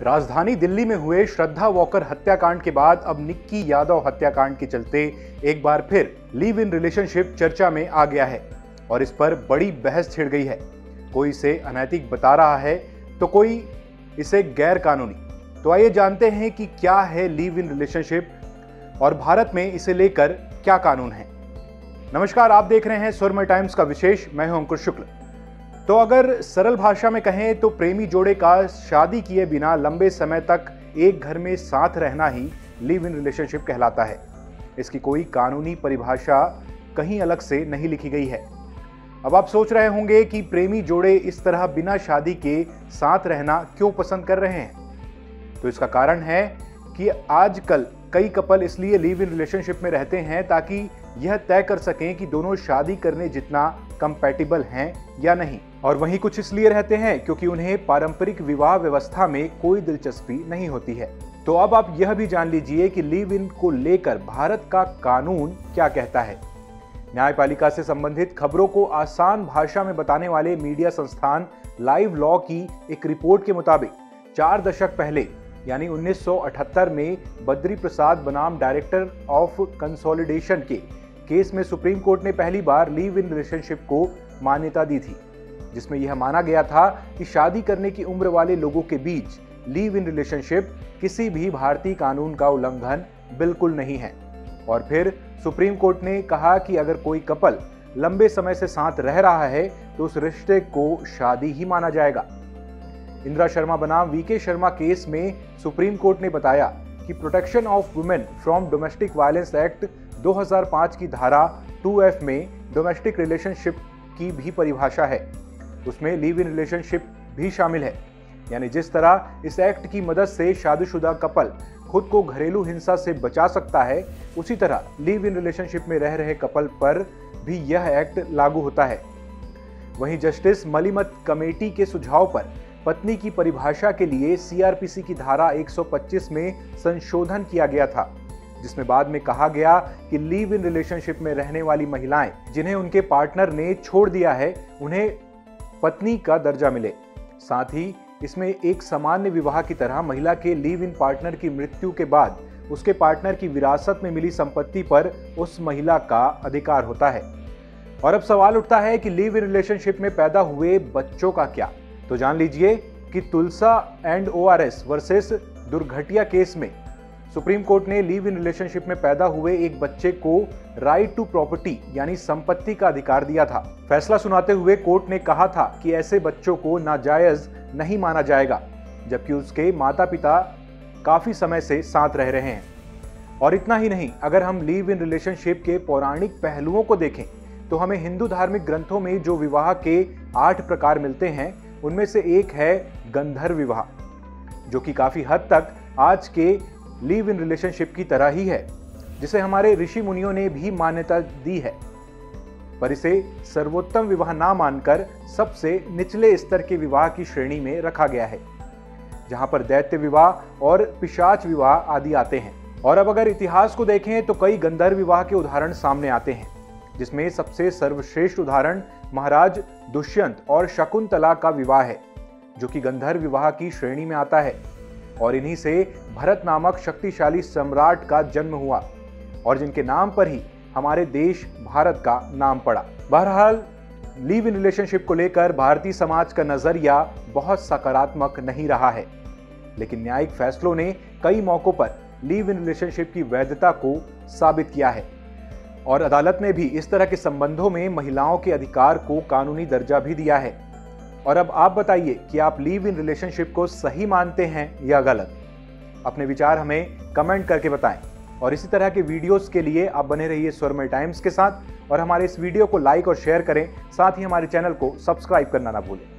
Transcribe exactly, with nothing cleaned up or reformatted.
राजधानी दिल्ली में हुए श्रद्धा वॉकर हत्याकांड के बाद अब निक्की यादव हत्याकांड के चलते एक बार फिर लिव इन रिलेशनशिप चर्चा में आ गया है और इस पर बड़ी बहस छिड़ गई है। कोई इसे अनैतिक बता रहा है तो कोई इसे गैर कानूनी। तो आइए जानते हैं कि क्या है लिव इन रिलेशनशिप और भारत में इसे लेकर क्या कानून है। नमस्कार, आप देख रहे हैं सुरमय टाइम्स का विशेष। मैं हूं अंकुर शुक्ल। तो अगर सरल भाषा में कहें तो प्रेमी जोड़े का शादी किए बिना लंबे समय तक एक घर में साथ रहना ही लिव इन रिलेशनशिप कहलाता है। इसकी कोई कानूनी परिभाषा कहीं अलग से नहीं लिखी गई है। अब आप सोच रहे होंगे कि प्रेमी जोड़े इस तरह बिना शादी के साथ रहना क्यों पसंद कर रहे हैं। तो इसका कारण है कि आजकल कई कपल इसलिए लिव इन रिलेशनशिप में रहते हैं ताकि यह तय कर सकें कि दोनों शादी करने जितना कंपैटिबल हैं या नहीं। और वहीं कुछ इसलिए रहते हैं क्योंकि उन्हें पारंपरिक विवाह व्यवस्था में कोई दिलचस्पी नहीं होती है। तो अब आप यह भी जान लीजिए कि लिव इन को लेकर भारत का कानून क्या कहता है। न्यायपालिका से संबंधित खबरों को आसान भाषा में बताने वाले मीडिया संस्थान लाइव लॉ की एक रिपोर्ट के मुताबिक चार दशक पहले यानी उन्नीस सौ अठहत्तर में बद्री प्रसाद बनाम डायरेक्टर ऑफ कंसोलिडेशन के केस में सुप्रीम कोर्ट ने पहली बार लिव इन रिलेशनशिप को मान्यता दी थी, जिसमें यह माना गया था कि शादी करने की उम्र वाले लोगों के बीच लिव इन रिलेशनशिप किसी भी भारतीय कानून का उल्लंघन बिल्कुल नहीं है। और फिर सुप्रीम कोर्ट ने कहा कि अगर कोई कपल लंबे समय से साथ रह रहा है तो उस रिश्ते को शादी ही माना जाएगा। इंदिरा शर्मा बनाम वीके शर्मा केस में सुप्रीम कोर्ट ने बताया कि Protection of Women from Domestic Violence Act दो हज़ार पाँच की धारा टू एफ में डोमेस्टिक रिलेशनशिप की भी परिभाषा है, उसमें लिव इन रिलेशनशिप भी शामिल है। यानी जिस तरह इस एक्ट की मदद से शादीशुदा कपल खुद को घरेलू हिंसा से बचा सकता है, उसी तरह लिव इन रिलेशनशिप में रह रहे कपल पर भी यह एक्ट लागू होता है। वहीं जस्टिस मलिमत कमेटी के सुझाव पर पत्नी की परिभाषा के लिए सी आर पी सी की धारा एक सौ पच्चीस में संशोधन किया गया था, जिसमें बाद में कहा गया कि लिव इन रिलेशनशिप में रहने वाली महिलाएं जिन्हें उनके पार्टनर ने छोड़ दिया है, उन्हें पत्नी का दर्जा मिले। साथ ही इसमें एक सामान्य विवाह की तरह महिला के लिव इन पार्टनर की मृत्यु के बाद उसके पार्टनर की विरासत में मिली संपत्ति पर उस महिला का अधिकार होता है। और अब सवाल उठता है कि लिव इन रिलेशनशिप में पैदा हुए बच्चों का क्या। तो जान लीजिए कि Tulsa and O R S versus Durghatiya case में सुप्रीम कोर्ट ने लिव इन रिलेशनशिप में पैदा हुए एक बच्चे को राइट टू प्रॉपर्टी यानी संपत्ति का अधिकार दिया था। फैसला सुनाते हुए कोर्ट ने कहा था कि ऐसे बच्चों को नाजायज नहीं माना जाएगा, जबकि उसके माता पिता काफी समय से साथ रह रहे हैं। और इतना ही नहीं, अगर हम लिव इन रिलेशनशिप के पौराणिक पहलुओं को देखें तो हमें हिंदू धार्मिक ग्रंथों में जो विवाह के आठ प्रकार मिलते हैं, उनमें से एक है गंधर्व विवाह, जो कि काफी हद तक आज के लिव इन रिलेशनशिप की तरह ही है, जिसे हमारे ऋषि मुनियों ने भी मान्यता दी है। पर इसे सर्वोत्तम विवाह ना मानकर सबसे निचले स्तर के विवाह की श्रेणी में रखा गया है, जहां पर दैत्य विवाह और पिशाच विवाह आदि आते हैं। और अब अगर इतिहास को देखें तो कई गंधर्व विवाह के उदाहरण सामने आते हैं, जिसमें सबसे सर्वश्रेष्ठ उदाहरण महाराज दुष्यंत और शकुंतला का विवाह है, जो कि गंधर्व विवाह की श्रेणी में आता है। और इन्हीं से भरत नामक शक्तिशाली सम्राट का जन्म हुआ और जिनके नाम पर ही हमारे देश भारत का नाम पड़ा। बहरहाल लिव इन रिलेशनशिप को लेकर भारतीय समाज का नजरिया बहुत सकारात्मक नहीं रहा है, लेकिन न्यायिक फैसलों ने कई मौकों पर लिव इन रिलेशनशिप की वैधता को साबित किया है और अदालत ने भी इस तरह के संबंधों में महिलाओं के अधिकार को कानूनी दर्जा भी दिया है। और अब आप बताइए कि आप लिव इन रिलेशनशिप को सही मानते हैं या गलत। अपने विचार हमें कमेंट करके बताएं और इसी तरह के वीडियोस के लिए आप बने रहिए सुरमय टाइम्स के साथ और हमारे इस वीडियो को लाइक और शेयर करें। साथ ही हमारे चैनल को सब्सक्राइब करना ना भूलें।